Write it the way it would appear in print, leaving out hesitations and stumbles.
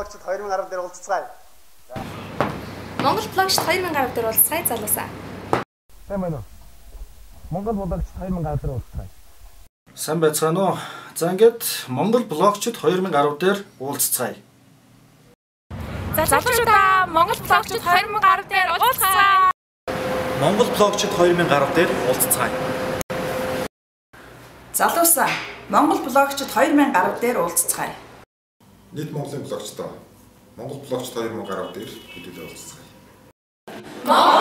блогчид 2010 дээр уулзцгаая. Монгол блогчид 2010 дээр уулзцгаая залуусаа. Сайн байна уу? Монгол блогчид 2010 дээр уулзцгаая. Сайн байцгаана уу? За ингээд Монгол блогчид 2010 дээр уулзцгаая. Залуучуудаа Монгол блогчид 2010 дээр уулзцгаая. Монгол блогчид 2010 дээр уулзцгаая. Залуусаа Монгол блогчид 2010 дээр уулзцгаая. Нийт Монголын блогчдоо Монгол блогчид 2010 дээр хэдүүлээ уулзцгаая.